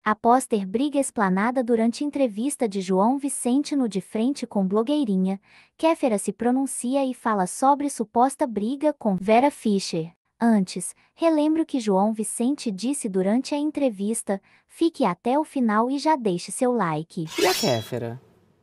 Após ter briga explanada durante entrevista de João Vicente no De Frente com blogueirinha, Kéfera se pronuncia e fala sobre suposta briga com Vera Fischer. Antes, relembro que João Vicente disse durante a entrevista: fique até o final e já deixe seu like. E a Kéfera?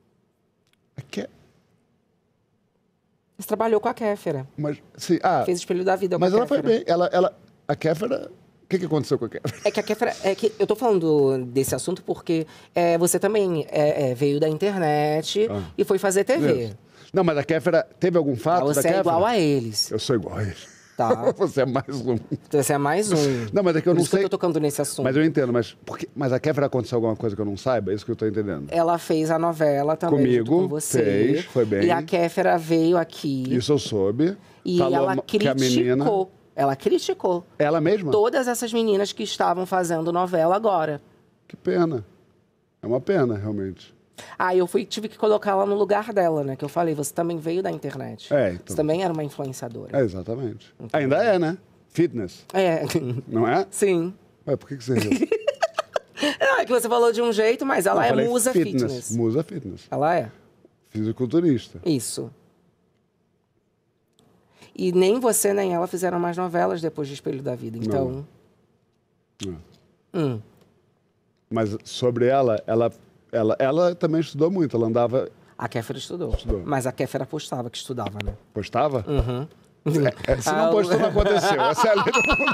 Você trabalhou com a Kéfera. Mas, sim, fez Espelho da Vida com mas a ela foi Kéfera. bem. A Kéfera... O que aconteceu com a Kéfera? É que a Kéfera... eu tô falando desse assunto porque você também veio da internet e foi fazer TV. Isso. Não, mas a Kéfera... Teve algum fato da Kéfera? Você é igual a eles. Eu sou igual a eles. Tá. Você é mais um. Você é mais um. Não, mas é que eu não sei... Por isso que eu tô tocando nesse assunto. Mas eu entendo, mas a Kéfera aconteceu alguma coisa que eu não saiba? É isso que eu tô entendendo. Ela fez a novela também comigo, junto com você. Fez, foi bem. E a Kéfera veio aqui. Isso eu soube. E falou ela criticou. Que a menina... Ela criticou. Ela mesma? Todas essas meninas que estavam fazendo novela agora. Que pena. É uma pena, realmente. Eu tive que colocar ela no lugar dela, né? Que eu falei, você também veio da internet. Então. Você também era uma influenciadora. Exatamente. Ainda é, né? Fitness. Não é? Sim. Ué, por que você riu? É que você falou de um jeito, mas ela é musa fitness. Musa fitness. Ela é. Fisiculturista. Isso. E nem você nem ela fizeram mais novelas depois de Espelho da Vida, então... Não. Mas sobre ela também estudou muito, ela andava... A Kéfera estudou. Mas a Kéfera postava que estudava, né? Postava? Uhum. Se não postou, não aconteceu. Essa é a lei do mundo.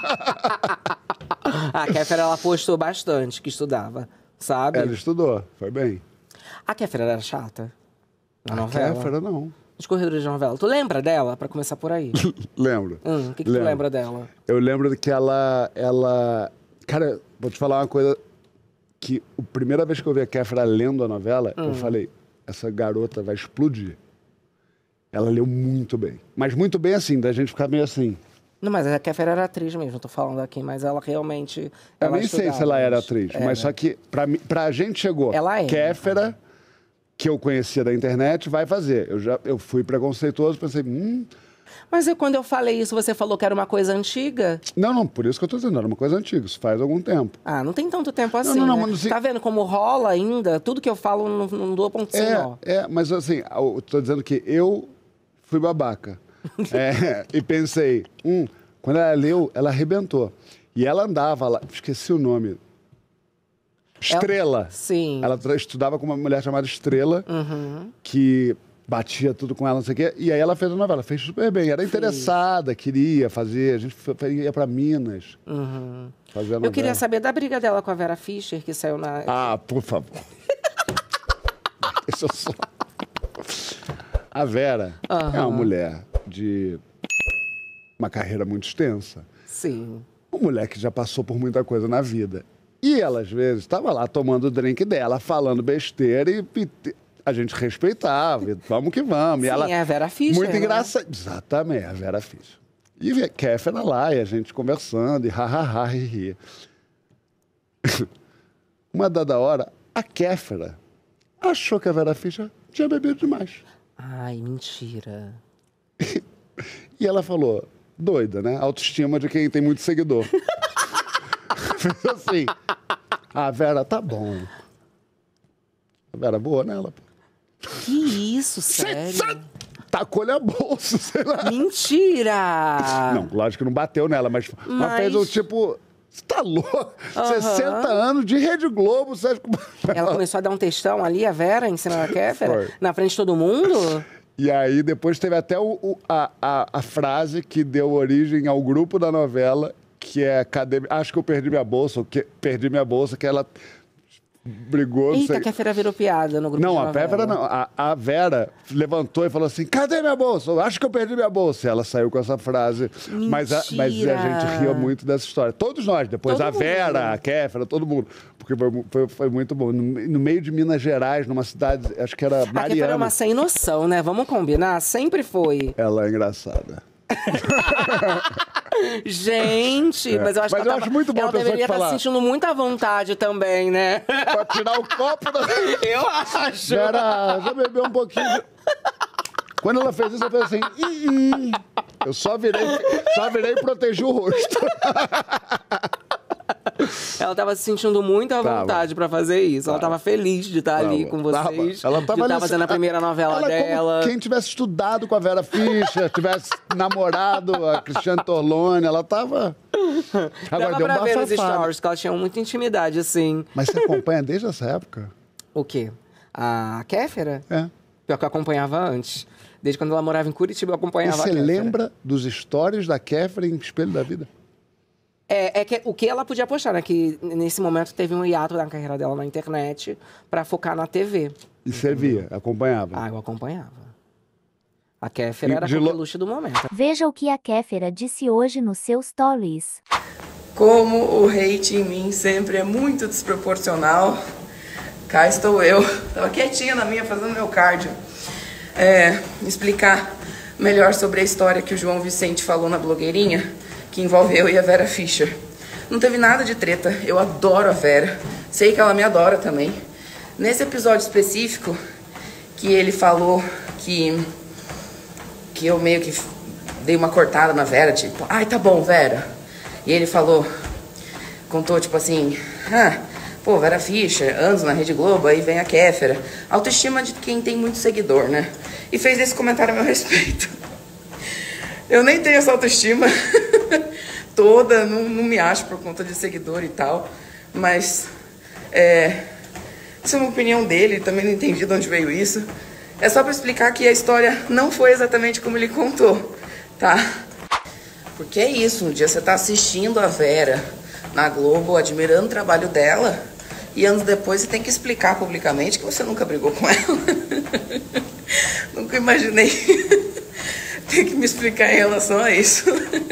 A Kéfera, ela postou bastante que estudava, sabe? Ela estudou, foi bem. A Kéfera era chata na novela? A Kéfera, não. Os corredores de novela. Tu lembra dela, pra começar por aí? Lembro. O que tu lembra dela? Eu lembro que ela... Cara, vou te falar uma coisa que a primeira vez que eu vi a Kéfera lendo a novela, eu falei, essa garota vai explodir. Ela leu muito bem. Mas muito bem assim, da gente ficar meio assim. Não, mas a Kéfera era atriz mesmo, tô falando aqui, mas ela realmente... Eu nem sei se ela era atriz, mas só que pra gente chegou. Ela é. Kéfera, que eu conhecia da internet, vai fazer. Eu fui preconceituoso, pensei, Mas quando eu falei isso, você falou que era uma coisa antiga? Não, por isso que eu tô dizendo, era uma coisa antiga, isso faz algum tempo. Não tem tanto tempo assim, não, né? mas, tá vendo como rola ainda? Tudo que eu falo não dou ponto sem nó. Mas assim, eu tô dizendo que eu fui babaca. E pensei, quando ela leu, ela arrebentou. E ela andava lá, esqueci o nome... Estrela. Sim. Ela estudava com uma mulher chamada Estrela, que batia tudo com ela, não sei o quê. E aí ela fez a novela, fez super bem. Era interessada, queria fazer. A gente ia pra Minas fazer a novela. Eu queria saber da briga dela com a Vera Fischer, que saiu na... por favor. Esse eu sou... A Vera é uma mulher de uma carreira muito extensa. Sim. Uma mulher que já passou por muita coisa na vida. E ela, às vezes, estava lá tomando o drink dela, falando besteira e a gente respeitava, e vamos que vamos. Sim, e ela, é a Vera Fischer, muito né? engraçada. Exatamente, a Vera Fischer. E a Kéfera lá, e a gente conversando, e ri. Uma dada hora, a Kéfera achou que a Vera Fischer tinha bebido demais. Ai, mentira. E ela falou, doida, né? Autoestima de quem tem muito seguidor. Fez assim, a Vera, tá bom. A Vera boa nela. Que isso, sério? Tacou-lhe a bolsa, sei lá. Mentira! Não, lógico que não bateu nela, mas fez um tipo... Você tá louco? 60 anos de Rede Globo. Você... Ela começou a dar um textão ali, a Vera, em cima da Kéfera? Na frente de todo mundo? E aí depois teve até a frase que deu origem ao grupo da novela, que é acho que eu perdi minha bolsa, ou que perdi minha bolsa, que ela brigou. Eita, que a Kéfera virou piada no grupo não, de a Kéfera não. A Vera levantou e falou assim, cadê minha bolsa? Eu acho que eu perdi minha bolsa. E ela saiu com essa frase. Mas a gente ria muito dessa história. Todos nós, depois todo a Vera, mundo. A Kéfera, todo mundo. Porque foi muito bom. No meio de Minas Gerais, numa cidade, acho que era Mariana. A Kéfera é uma sem noção, né? Vamos combinar? Sempre foi. Ela é engraçada. Gente, mas eu acho que ela acho muito bom ela deveria estar se sentindo muita vontade também, né? Pra tirar o copo da... Eu acho. Vera, já bebeu um pouquinho. Quando ela fez isso, eu falei assim... Eu só virei e protegi o rosto. Ela tava se sentindo muito à vontade pra fazer isso. Ela tava feliz de estar ali com vocês. Ela tava ali, fazendo a primeira novela dela. Como quem tivesse estudado com a Vera Fischer, tivesse namorado a Cristiane Torlone, ela tava... Agora deu pra ver nos stories que ela tinha muita intimidade, assim. Mas você acompanha desde essa época? O quê? A Kéfera? É. Pior que eu acompanhava antes. Desde quando ela morava em Curitiba, eu acompanhava a Kéfera. E você lembra dos stories da Kéfera em Espelho da Vida? O que ela podia postar, né? Que nesse momento teve um hiato na carreira dela na internet pra focar na TV. E você via, acompanhava? Ah, eu acompanhava. A Kéfera era a luxo do momento. Veja o que a Kéfera disse hoje nos seus stories. Como o hate em mim sempre é muito desproporcional, cá estou eu. Tava quietinha na minha, fazendo meu cardio. Explicar melhor sobre a história que o João Vicente falou na blogueirinha, que envolve eu e a Vera Fischer. Não teve nada de treta, eu adoro a Vera, sei que ela me adora também. Nesse episódio específico, que ele falou que eu meio que dei uma cortada na Vera, tipo, ai, tá bom, Vera. E ele contou tipo assim, pô, Vera Fischer, anos na Rede Globo, aí vem a Kéfera. Autoestima de quem tem muito seguidor, né? E fez esse comentário a meu respeito. Eu nem tenho essa autoestima toda, não me acho por conta de seguidor e tal, mas isso é uma opinião dele, também não entendi de onde veio isso. É só para explicar que a história não foi exatamente como ele contou, tá? Porque é isso, um dia você tá assistindo a Vera na Globo, admirando o trabalho dela, e anos depois você tem que explicar publicamente que você nunca brigou com ela. Nunca imaginei ter que me explicar em relação a isso.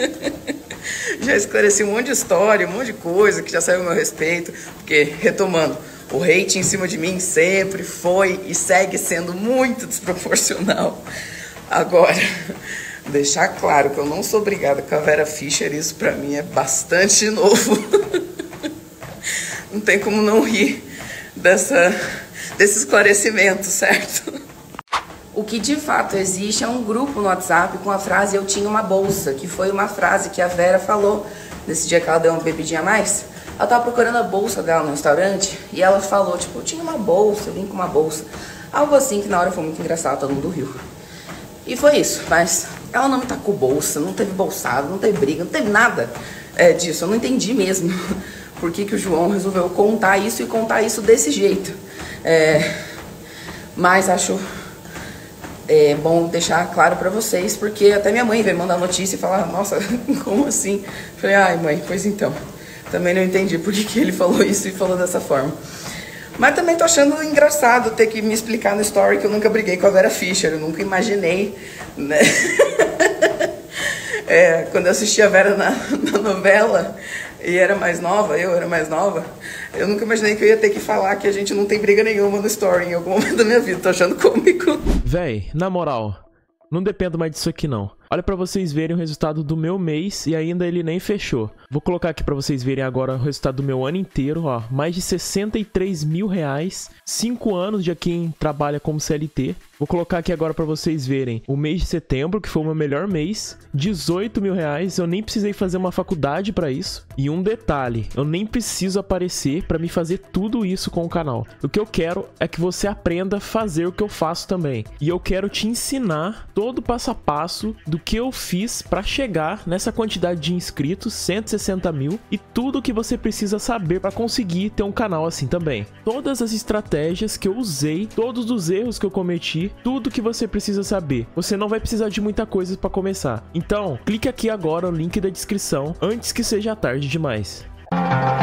Já esclareci um monte de história, um monte de coisa que já saiu a meu respeito, porque, retomando, o hate em cima de mim sempre foi e segue sendo muito desproporcional. Agora, deixar claro que eu não sou brigada com a Vera Fischer, isso pra mim é bastante novo. Não tem como não rir desse esclarecimento, certo? O que de fato existe é um grupo no WhatsApp com a frase "eu tinha uma bolsa", que foi uma frase que a Vera falou nesse dia que ela deu uma bebidinha a mais. Ela tava procurando a bolsa dela no restaurante e ela falou, tipo, eu tinha uma bolsa, eu vim com uma bolsa. Algo assim que na hora foi muito engraçado, todo mundo riu. E foi isso, mas ela não me tacou bolsa, não teve bolsado, não teve briga, não teve nada disso. Eu não entendi mesmo por que o João resolveu contar isso e contar isso desse jeito. Mas acho bom deixar claro pra vocês, porque até minha mãe veio mandar notícia e falar, nossa, como assim? Falei, ai mãe, pois então. Também não entendi por que ele falou isso e falou dessa forma. Mas também tô achando engraçado ter que me explicar no story que eu nunca briguei com a Vera Fischer. Eu nunca imaginei, né? Quando eu assisti a Vera na novela e era mais nova, eu era mais nova, eu nunca imaginei que eu ia ter que falar que a gente não tem briga nenhuma no story em algum momento da minha vida. Tô achando cômico. Véi, na moral, não dependo mais disso aqui não. Olha pra vocês verem o resultado do meu mês e ainda ele nem fechou. Vou colocar aqui pra vocês verem agora o resultado do meu ano inteiro, ó. Mais de 63 mil reais. 5 anos de quem trabalha como CLT. Vou colocar aqui agora pra vocês verem o mês de setembro, que foi o meu melhor mês. 18 mil reais. Eu nem precisei fazer uma faculdade pra isso. E um detalhe, eu nem preciso aparecer pra me fazer tudo isso com o canal. O que eu quero é que você aprenda a fazer o que eu faço também. E eu quero te ensinar todo o passo a passo do que eu fiz para chegar nessa quantidade de inscritos, 160 mil, e tudo o que você precisa saber para conseguir ter um canal assim também. Todas as estratégias que eu usei, todos os erros que eu cometi, tudo que você precisa saber. Você não vai precisar de muita coisa para começar. Então, clique aqui agora no link da descrição, antes que seja tarde demais.